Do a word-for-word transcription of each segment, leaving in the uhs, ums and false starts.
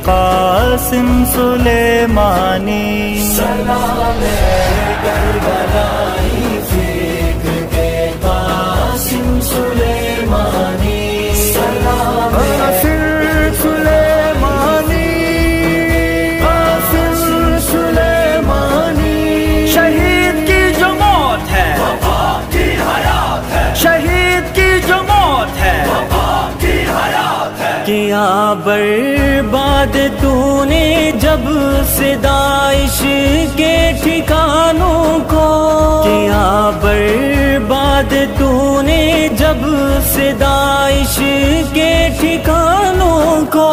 قاسم سلیمانی، سلام کربلائی فکر کے قاسم سلیمانی، سلام قاسم سلیمانی، قاسم سلیمانی، شہید کی جو موت ہے وفا کی حیات ہے، شہید کی جو موت ہے وفا کی حیات ہے، کیا برباد تو نے جب سے داعش کے ٹھکانوں کو، کیا برباد تو نے جب سے داعش کے ٹھکانوں کو،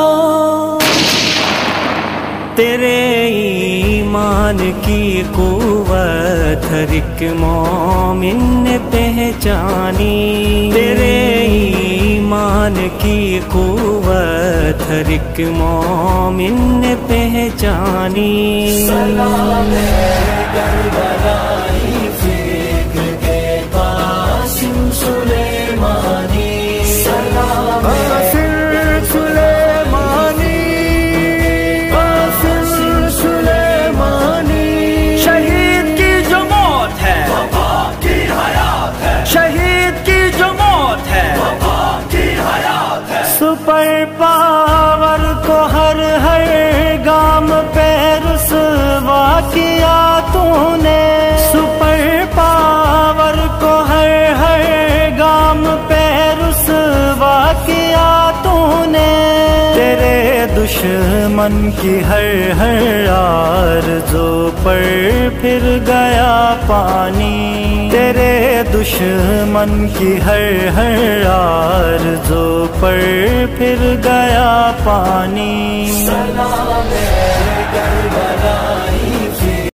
تیرے ایمان کی قوت ہر ایک مومن نے پہچانی، تیرے ایمان کی قوت ہر ایک مومن نے پہچانی، سلام کربلائی فکر کے قاسم سلیمانی، سلام قاسم سلیمانی، قاسم سلیمانی، شہید کی جو موت ہے وفا کی حیات ہے، شہید کی جو موت ہے وفا کی حیات ہے، سپر پاور کو ہر ہر گام پہ رسوا کیا تو نے، سپر پاور کو ہر ہر گام پہ رسوا کیا تو نے، تیرے دشمن کی ہر ہر آرزو پر پھر گیا پانی، تیرے دشمن کی ہر ہر آرزو پر پھر گیا پانی، سلام